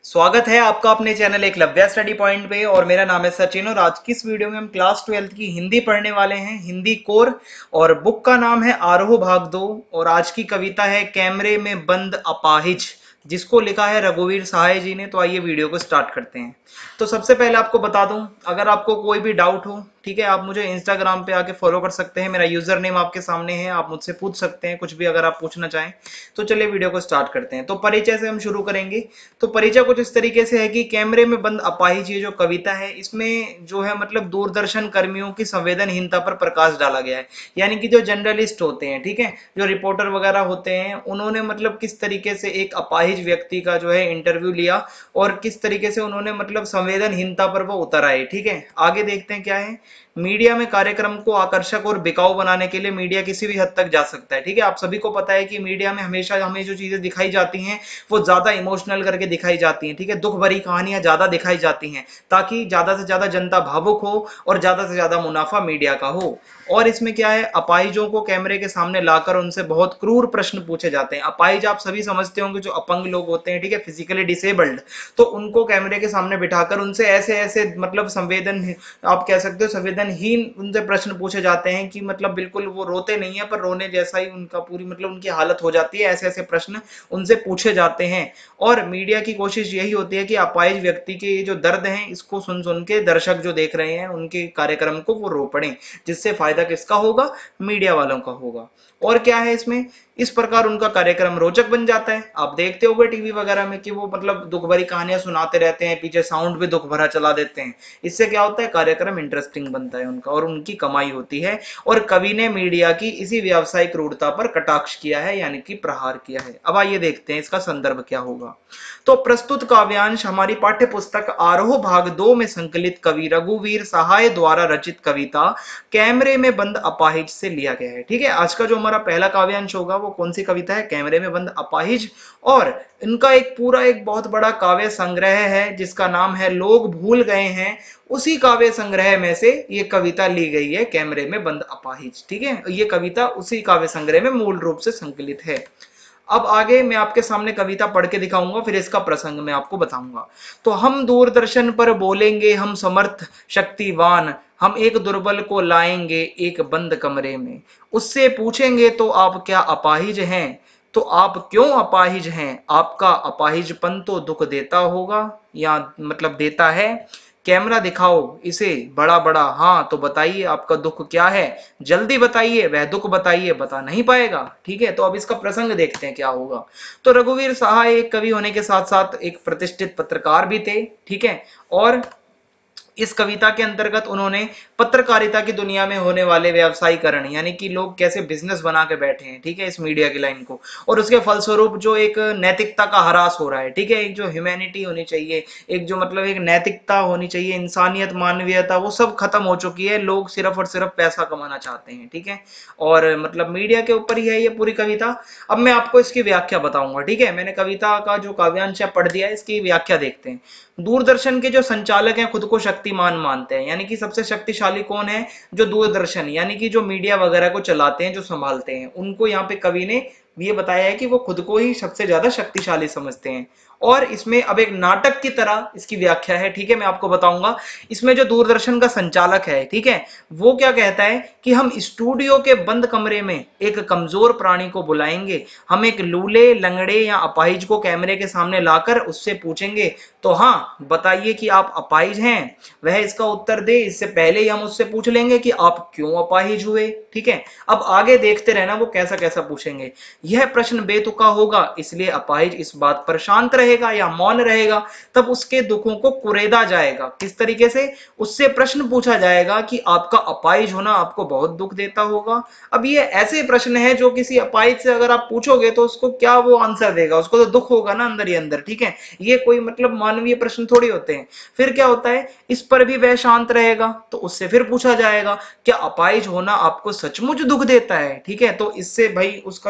स्वागत है आपका अपने चैनल एकलव्य स्टडी पॉइंट पे। और मेरा नाम है सचिन और आज की इस वीडियो में हम क्लास 12th की हिंदी पढ़ने वाले हैं, हिंदी कोर। और बुक का नाम है आरोह भाग 2 और आज की कविता है कैमरे में बंद अपाहिज, जिसको लिखा है रघुवीर सहाय जी ने। तो आइए वीडियो को स्टार्ट करते हैं। तो सबसे पहले आपको बता दूं, अगर आपको कोई भी डाउट हो, ठीक है, आप मुझे इंस्टाग्राम पे आके फॉलो कर सकते हैं। मेरा यूजर नेम आपके सामने है, आप मुझसे पूछ सकते हैं कुछ भी अगर आप पूछना चाहें। तो चलिए वीडियो को स्टार्ट करते हैं। तो परिचय से हम शुरू करेंगे। तो परिचय कुछ इस तरीके से है कि कैमरे में बंद अपाहिज ये जो कविता है, इसमें जो है मतलब दूरदर्शन कर्मियों की संवेदनहीनता पर प्रकाश डाला गया है। यानी कि जो जर्नलिस्ट होते हैं, ठीक है, जो रिपोर्टर वगैरह होते हैं, उन्होंने मतलब किस तरीके से एक अपाहिज व्यक्ति का जो है इंटरव्यू लिया और किस तरीके से उन्होंने मतलब संवेदनहीनता पर वो उतर आए। ठीक है, आगे देखते हैं क्या है। मीडिया में कार्यक्रम को आकर्षक और बिकाऊ बनाने के लिए मीडिया किसी भी हद तक जा सकता है। ठीक है, आप सभी को पता है कि मीडिया में हमेशा हमें जो चीजें दिखाई जाती हैं वो ज्यादा इमोशनल करके दिखाई जाती हैं। ठीक है, दुख भरी कहानियां ज्यादा दिखाई जाती हैं ताकि ज्यादा से ज्यादा जनता भावुक हो और ज्यादा से ज्यादा मुनाफा मीडिया का हो। और इसमें क्या है, अपाहिजों को कैमरे के सामने लाकर उनसे बहुत क्रूर प्रश्न पूछे जाते हैं। अपाहिज आप सभी समझते होंगे, जो अपंग लोग होते हैं, ठीक है, फिजिकली डिसेबल्ड। तो उनको कैमरे के सामने बिठाकर उनसे ऐसे ऐसे मतलब संवेदन, आप कह सकते हो संवेदनहीन उनसे प्रश्न पूछे जाते हैं कि मतलब बिल्कुल वो रोते नहीं है पर रोने जैसा ही उनका पूरी मतलब उनकी हालत हो जाती है। ऐसे ऐसे प्रश्न उनसे पूछे जाते हैं। और मीडिया की कोशिश यही होती है कि अपाहिज व्यक्ति के ये जो दर्द हैं इसको सुन सुन के दर्शक जो देख रहे हैं उनके कार्यक्रम को वो रो पड़े, जिससे फायदा किसका होगा, मीडिया वालों का होगा। और क्या है इसमें, इस प्रकार उनका कार्यक्रम रोचक बन जाता है। आप देखते होंगे टीवी वगैरह में कि वो मतलब दुख भरी कहानियां सुनाते रहते हैं, पीछे साउंड भी दुख भरा चला देते हैं। इससे क्या होता है, कार्यक्रम इंटरेस्टिंग बनता है उनका और उनकी कमाई होती है। और कवि ने मीडिया की इसी व्यावसायिक क्रूरता पर कटाक्ष किया है, यानी कि प्रहार किया है। अब आइए देखते हैं इसका संदर्भ क्या होगा। तो प्रस्तुत काव्यांश हमारी पाठ्य पुस्तक आरोह भाग 2 में संकलित कवि रघुवीर सहाय द्वारा रचित कविता कैमरे में बंद अपाहिज से लिया गया है। ठीक है, आज का जो हमारा पहला काव्यांश होगा वो कौन सी कविता है, कैमरे में बंद अपाहिज। और इनका एक पूरा एक बहुत बड़ा काव्य संग्रह है जिसका नाम है लोग भूल गए हैं। उसी काव्य संग्रह में से ये कविता ली गई है, कैमरे में बंद अपाहिज। ठीक है, ये कविता उसी काव्य संग्रह में मूल रूप से संकलित है। अब आगे मैं आपके सामने कविता पढ़ के दिखाऊंगा, फिर इसका प्रसंग मैं आपको बताऊंगा। तो हम दूरदर्शन पर बोलेंगे, हम समर्थ शक्तिवान, हम एक दुर्बल को लाएंगे एक बंद कमरे में, उससे पूछेंगे तो आप क्या अपाहिज हैं, तो आप क्यों अपाहिज हैं, आपका अपाहिजपन तो दुख देता होगा या मतलब देता है। कैमरा दिखाओ इसे बड़ा बड़ा, हाँ तो बताइए आपका दुख क्या है, जल्दी बताइए वह दुख बताइए, बता नहीं पाएगा। ठीक है, तो अब इसका प्रसंग देखते हैं क्या होगा। तो रघुवीर सहाय एक कवि होने के साथ साथ एक प्रतिष्ठित पत्रकार भी थे। ठीक है, और इस कविता के अंतर्गत उन्होंने पत्रकारिता की दुनिया में होने वाले व्यवसायीकरण, यानी कि लोग कैसे बिजनेस बना के बैठे हैं, ठीक है, इस मीडिया की लाइन को, और उसके फलस्वरूप जो एक नैतिकता का ह्रास हो रहा है, ठीक है, एक जो ह्यूमैनिटी होनी चाहिए, एक जो मतलब एक नैतिकता होनी चाहिए, इंसानियत मानवीयता, वो सब खत्म हो चुकी है। लोग सिर्फ और सिर्फ पैसा कमाना चाहते हैं। ठीक है, और मतलब मीडिया के ऊपर ही है ये पूरी कविता। अब मैं आपको इसकी व्याख्या बताऊंगा। ठीक है, मैंने कविता का जो काव्यांश पढ़ दिया है, इसकी व्याख्या देखते हैं। दूरदर्शन के जो संचालक हैं खुद को शक्तिमान मानते हैं, यानी कि सबसे शक्तिशाली कौन है, जो दूरदर्शन यानी कि जो मीडिया वगैरह को चलाते हैं, जो संभालते हैं, उनको यहाँ पे कवि ने ये बताया है कि वो खुद को ही सबसे ज्यादा शक्तिशाली समझते हैं। और इसमें अब एक नाटक की तरह इसकी व्याख्या है। ठीक है, मैं आपको बताऊंगा। इसमें जो दूरदर्शन का संचालक है, ठीक है, वो क्या कहता है कि हम स्टूडियो के बंद कमरे में एक कमजोर प्राणी को बुलाएंगे, हम एक लूले लंगड़े या अपाहिज को कैमरे के सामने लाकर उससे पूछेंगे तो हाँ बताइए कि आप अपाहिज हैं। वह इसका उत्तर दे, इससे पहले ही हम उससे पूछ लेंगे कि आप क्यों अपाहिज हुए। ठीक है, अब आगे देखते रहना वो कैसा कैसा पूछेंगे। यह प्रश्न बेतुका होगा, इसलिए अपाहिज इस बात पर शांत रहेगा या मौन रहेगा, तब उसके दुखों को कुरेदा जाएगा। किस तरीके से, उससे प्रश्न पूछा जाएगा कि आपका अपाहिज होना आपको बहुत दुख देता होगा। अब ये ऐसे प्रश्न है जो किसी अपाहिज से अगर आप पूछोगे तो उसको क्या वो आंसर देगा, उसको तो दुख होगा ना अंदर ही अंदर। ठीक है, ये कोई मतलब मानवीय प्रश्न थोड़ी होते हैं। फिर क्या होता है, इस पर भी वह शांत रहेगा तो उससे फिर पूछा जाएगा क्या अपाहिज होना आपको सचमुच दुख देता है। ठीक है, तो इससे भाई उसका जो दुख है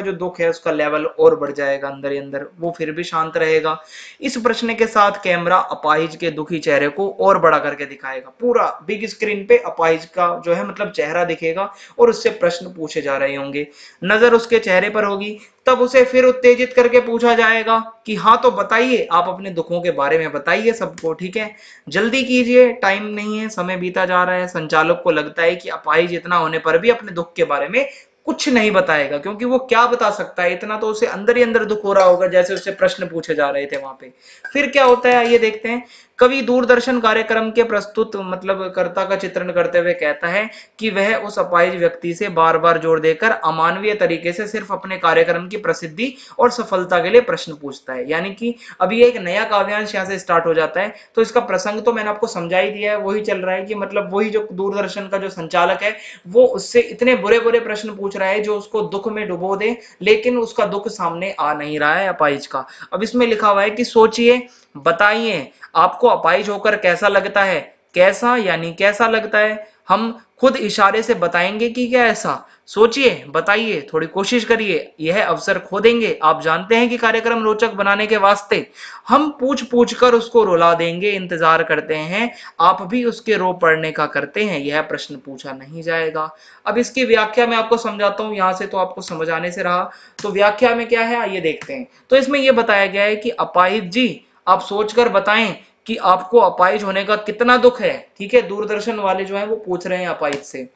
है उसका लेवल और बढ़ जाएगा अंदर ही अंदर, वो फिर भी शांत रहेगा। इस प्रश्न के साथ कैमरा अपाहिज के दुखी चेहरे को और बड़ा करके दिखाएगा, पूरा बिग स्क्रीन पे अपाहिज का जो है मतलब चेहरा दिखेगा और उससे प्रश्न पूछे जा रहे होंगे। नजर उसके चेहरे पर होगी, तब उसे फिर उत्तेजित करके पूछा जाएगा कि हाँ तो बताइए, आप अपने दुखों के बारे में बताइए सबको, ठीक है, जल्दी कीजिए, टाइम नहीं है, समय बीता जा रहा है। संचालक को लगता है कि अपाहिज इतना होने पर भी अपने दुख के बारे में कुछ नहीं बताएगा, क्योंकि वो क्या बता सकता है, इतना तो उसे अंदर ही अंदर दुख हो रहा होगा जैसे उससे प्रश्न पूछे जा रहे थे वहां पे। फिर क्या होता है आइए देखते हैं। कवि दूरदर्शन कार्यक्रम के प्रस्तुत मतलब कर्ता का चित्रण करते हुए कहता है कि वह उस अपाहिज व्यक्ति से बार बार जोर देकर अमानवीय तरीके से सिर्फ अपने कार्यक्रम की प्रसिद्धि और सफलता के लिए प्रश्न पूछता है। यानी कि अभी एक नया काव्यांश यहाँ से स्टार्ट हो जाता है, तो इसका प्रसंग तो मैंने आपको समझा ही दिया है, वही चल रहा है कि मतलब वही जो दूरदर्शन का जो संचालक है वो उससे इतने बुरे बुरे प्रश्न पूछ रहा है जो उसको दुख में डुबो दे, लेकिन उसका दुख सामने आ नहीं रहा है अपाहिज का। अब इसमें लिखा हुआ है कि सोचिए, बताइए आपको अपाहिज होकर कैसा लगता है। कैसा यानी कैसा लगता है, हम खुद इशारे से बताएंगे कि क्या ऐसा। सोचिए, बताइए, थोड़ी कोशिश करिए, यह अवसर खो देंगे। आप जानते हैं कि कार्यक्रम रोचक बनाने के वास्ते हम पूछ पूछ कर उसको रुला देंगे, इंतजार करते हैं, आप भी उसके रो पड़ने का करते हैं, यह प्रश्न पूछा नहीं जाएगा। अब इसकी व्याख्या मैं आपको समझाता हूं, यहां से तो आपको समझ आने से रहा, तो व्याख्या में क्या है आइए देखते हैं। तो इसमें यह बताया गया है कि अपाहिज जी आप सोचकर बताएं कि आपको अपाहिज होने का कितना दुख है। ठीक है, दूरदर्शन वाले जो है वो पूछ रहे हैं अपाहिज से,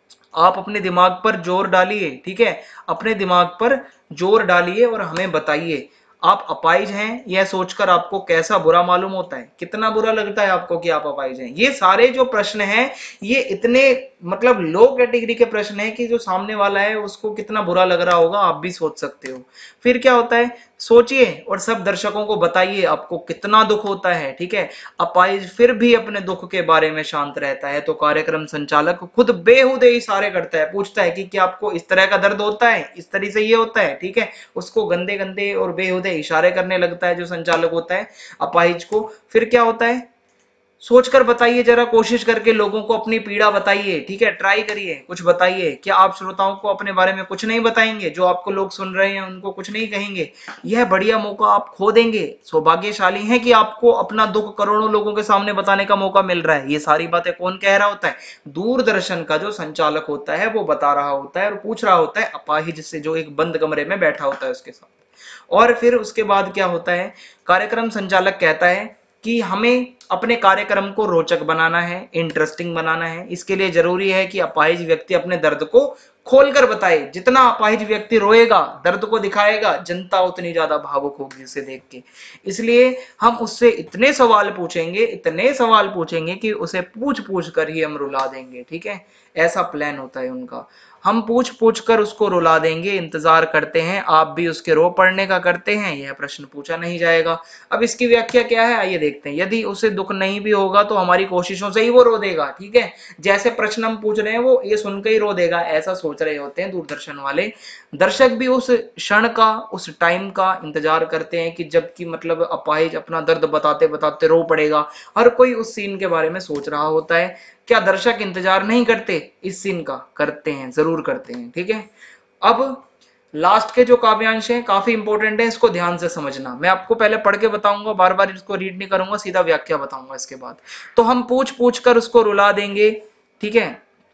आप अपने दिमाग पर जोर डालिए, ठीक है, अपने दिमाग पर जोर डालिए और हमें बताइए आप अपाहिज हैं, यह सोचकर आपको कैसा बुरा मालूम होता है, कितना बुरा लगता है आपको कि आप अपाहिज हैं। ये सारे जो प्रश्न हैं ये इतने मतलब लो कैटेगरी के प्रश्न हैं कि जो सामने वाला है उसको कितना बुरा लग रहा होगा आप भी सोच सकते हो। फिर क्या होता है, सोचिए और सब दर्शकों को बताइए आपको कितना दुख होता है। ठीक है, अपाहिज फिर भी अपने दुख के बारे में शांत रहता है, तो कार्यक्रम संचालक खुद बेहुदे इशारे करता है, पूछता है कि क्या आपको इस तरह का दर्द होता है, इस तरह से ये होता है। ठीक है, उसको गंदे गंदे और बेहुदे इशारे करने लगता है जो संचालक होता है अपाहिज को। फिर क्या होता है, सोचकर बताइए, जरा कोशिश करके लोगों को अपनी पीड़ा बताइए। ठीक है, ट्राई करिए, कुछ बताइए। क्या आप श्रोताओं को अपने बारे में कुछ नहीं बताएंगे, जो आपको लोग सुन रहे हैं उनको कुछ नहीं कहेंगे, यह बढ़िया मौका आप खो देंगे। सौभाग्यशाली हैं कि आपको अपना दुख करोड़ों लोगों के सामने बताने का मौका मिल रहा है। ये सारी बातें कौन कह रहा होता है, दूरदर्शन का जो संचालक होता है वो बता रहा होता है और पूछ रहा होता है अपाहिज से जो एक बंद कमरे में बैठा होता है उसके साथ। और फिर उसके बाद क्या होता है, कार्यक्रम संचालक कहता है कि हमें अपने कार्यक्रम को रोचक बनाना है, इंटरेस्टिंग बनाना है। इसके लिए जरूरी है कि अपाहिज व्यक्ति अपने दर्द को खोलकर बताए। जितना अपाहिज व्यक्ति रोएगा, दर्द को दिखाएगा, जनता उतनी ज्यादा भावुक होगी उसे देख के। इसलिए हम उससे इतने सवाल पूछेंगे, इतने सवाल पूछेंगे कि उसे पूछ पूछ कर ही हम रुला देंगे। ठीक है, ऐसा प्लान होता है उनका। हम पूछ पूछ कर उसको रुला देंगे, इंतजार करते हैं, आप भी उसके रो पड़ने का करते हैं, यह प्रश्न पूछा नहीं जाएगा। अब इसकी व्याख्या क्या है आइए देखते हैं। यदि उसे दुख नहीं भी होगा तो हमारी कोशिशों से ही वो रो देगा। ठीक है, जैसे प्रश्न हम पूछ रहे हैं वो ये सुनकर ही रो देगा, ऐसा सोच रहे होते हैं दूरदर्शन वाले। दर्शक भी उस क्षण का, उस टाइम का इंतजार करते हैं कि जबकि मतलब अपाहिज अपना दर्द बताते बताते रो पड़ेगा। हर कोई उस सीन के बारे में सोच रहा होता है। क्या दर्शक इंतजार नहीं करते इस सीन का? करते हैं, जरूर करते हैं। ठीक है, अब लास्ट के जो काव्यांश हैं काफी इंपॉर्टेंट है, इसको ध्यान से समझना। मैं आपको पहले पढ़ के बताऊंगा, बार बार इसको रीड नहीं करूंगा, सीधा व्याख्या बताऊंगा इसके बाद। तो हम पूछ पूछ कर उसको रुला देंगे। ठीक है,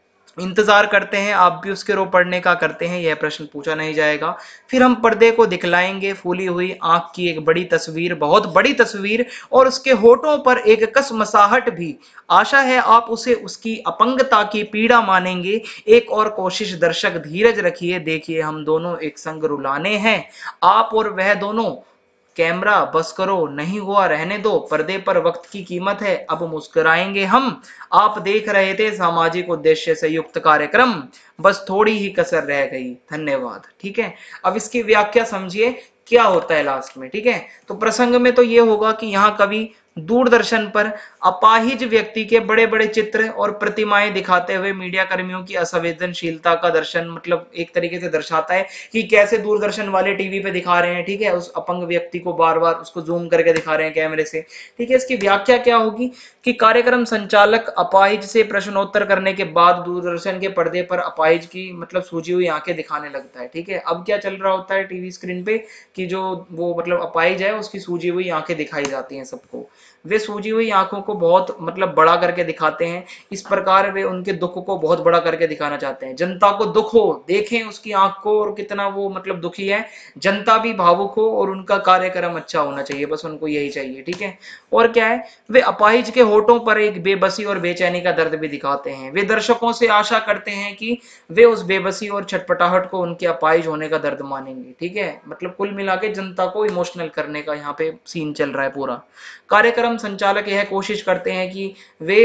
इंतजार करते हैं, आप भी उसके रो पड़ने का करते हैं, यह प्रश्न पूछा नहीं जाएगा। फिर हम पर्दे को दिखलाएंगे फूली हुई आंख की एक बड़ी तस्वीर, बहुत बड़ी तस्वीर, और उसके होठों पर एक कसमसाहट भी। आशा है आप उसे उसकी अपंगता की पीड़ा मानेंगे। एक और कोशिश दर्शक, धीरज रखिए, देखिए हम दोनों एक संग रुलाने हैं, आप और वह दोनों। कैमरा बस करो, नहीं हुआ रहने दो, पर्दे पर वक्त की कीमत है, अब मुस्कुराएंगे हम। आप देख रहे थे सामाजिक उद्देश्य से युक्त कार्यक्रम, बस थोड़ी ही कसर रह गई, धन्यवाद। ठीक है, अब इसकी व्याख्या समझिए क्या होता है लास्ट में। ठीक है, तो प्रसंग में तो ये होगा कि यहाँ कवि दूरदर्शन पर अपाहिज व्यक्ति के बड़े बड़े चित्र और प्रतिमाएं दिखाते हुए मीडिया कर्मियों की असंवेदनशीलता का दर्शन, मतलब एक तरीके से दर्शाता है कि कैसे दूरदर्शन वाले टीवी पे दिखा रहे हैं, ठीक है, उस अपंग व्यक्ति को बार बार उसको जूम करके दिखा रहे हैं कैमरे से। ठीक है, इसकी व्याख्या क्या होगी कि कार्यक्रम संचालक अपाहिज से प्रश्नोत्तर करने के बाद दूरदर्शन के पर्दे पर अपाहिज की मतलब सूजी हुई आंखें दिखाने लगता है। ठीक है, अब क्या चल रहा होता है टीवी स्क्रीन पे कि जो वो मतलब अपाहिज है उसकी सूजी हुई आंखें दिखाई जाती हैं सबको। वे सूजी हुई आंखों को बहुत मतलब बड़ा करके दिखाते हैं। इस प्रकार वे उनके दुख को बहुत बड़ा करके दिखाना चाहते हैं। जनता को दुख हो, देखें उसकी आंख को और कितना वो मतलब दुखी है, जनता भी भावुक हो और उनका कार्यक्रम अच्छा होना चाहिए, बस उनको यही चाहिए। ठीक है, और क्या है, वे अपाहिज के होठों पर एक बेबसी और बेचैनी का दर्द भी दिखाते हैं। वे दर्शकों से आशा करते हैं कि वे उस बेबसी और छटपटाहट को उनके अपाहिज होने का दर्द मानेंगे। ठीक है, मतलब कुल मिला के जनता को इमोशनल करने का यहाँ पे सीन चल रहा है पूरा। कार्यक्रम संचालक यह कोशिश करते हैं कि वे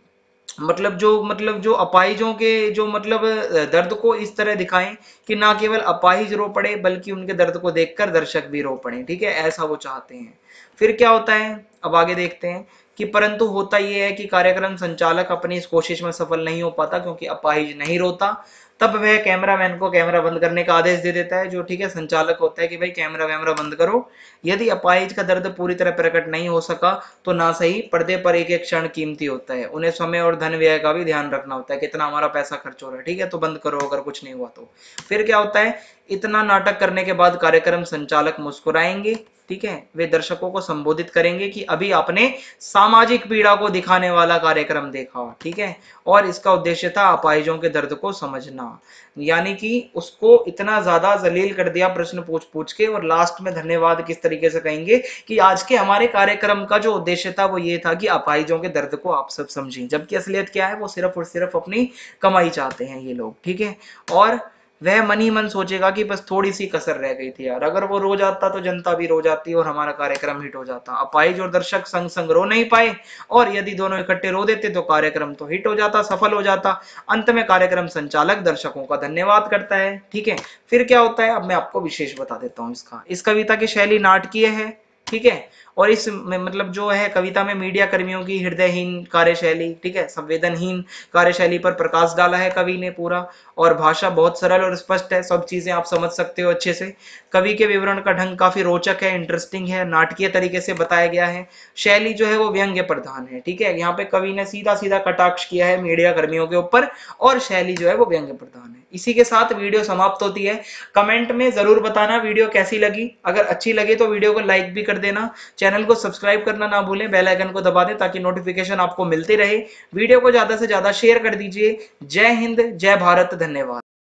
मतलब जो अपाहिजों के जो मतलब दर्द को इस तरह दिखाएं कि ना केवल अपाहिज रो पड़े बल्कि उनके दर्द को देखकर दर्शक भी रो पड़े। ठीक है, ऐसा वो चाहते हैं। फिर क्या होता है, अब आगे देखते हैं कि परंतु होता यह है कि कार्यक्रम संचालक अपनी इस कोशिश में सफल नहीं हो पाता क्योंकि अपाहिज नहीं रोता। तब वह कैमरामैन को कैमरा बंद करने का आदेश दे देता है, जो ठीक है संचालक होता है कि भाई कैमरा वैमरा बंद करो। यदि अपाहिज का दर्द पूरी तरह प्रकट नहीं हो सका तो ना सही पर्दे पर एक एक क्षण कीमती होता है, उन्हें समय और धन व्यय का भी ध्यान रखना होता है, कितना हमारा पैसा खर्च हो रहा है। ठीक है, तो बंद करो अगर कुछ नहीं हुआ तो। फिर क्या होता है, इतना नाटक करने के बाद कार्यक्रम संचालक मुस्कुराएंगे। ठीक है, वे दर्शकों को संबोधित करेंगे कि अभी आपने सामाजिक पीड़ा को दिखाने वाला कार्यक्रम देखा। ठीक है, और इसका उद्देश्य था अपाहिजों के दर्द को समझना। यानी कि उसको इतना ज्यादा जलील कर दिया प्रश्न पूछ पूछ के, और लास्ट में धन्यवाद किस तरीके से कहेंगे कि आज के हमारे कार्यक्रम का जो उद्देश्य था वो ये था कि अपाहिजों के दर्द को आप सब समझें। जबकि असलियत क्या है, वो सिर्फ और सिर्फ अपनी कमाई चाहते हैं ये लोग। ठीक है, और वह मन ही मन सोचेगा कि बस थोड़ी सी कसर रह गई थी यार, अगर वो रो जाता तो जनता भी रो जाती और हमारा कार्यक्रम हिट हो जाता। अपाहिज और दर्शक संग संग रो नहीं पाए, और यदि दोनों इकट्ठे रो देते तो कार्यक्रम तो हिट हो जाता, सफल हो जाता। अंत में कार्यक्रम संचालक दर्शकों का धन्यवाद करता है। ठीक है, फिर क्या होता है, अब मैं आपको विशेष बता देता हूँ इसका। इस कविता की शैली नाटकीय है। ठीक है, और इस मतलब जो है कविता में मीडिया कर्मियों की हृदयहीन कार्यशैली, ठीक है, संवेदनहीन कार्यशैली पर प्रकाश डाला है कवि ने पूरा। और भाषा बहुत सरल और स्पष्ट है, सब चीजें आप समझ सकते हो अच्छे से। कवि के विवरण का ढंग काफी रोचक है, इंटरेस्टिंग है, नाटकीय तरीके से बताया गया है। शैली जो है वो व्यंग्य प्रधान है। ठीक है, यहाँ पे कवि ने सीधा सीधा कटाक्ष किया है मीडिया कर्मियों के ऊपर, और शैली जो है वो व्यंग्य प्रधान है। इसी के साथ वीडियो समाप्त होती है। कमेंट में जरूर बताना वीडियो कैसी लगी, अगर अच्छी लगी तो वीडियो को लाइक भी कर देना, चैनल को सब्सक्राइब करना ना भूलें, बेल आइकन को दबा दें ताकि नोटिफिकेशन आपको मिलती रहे। वीडियो को ज्यादा से ज्यादा शेयर कर दीजिए। जय हिंद, जय भारत, धन्यवाद।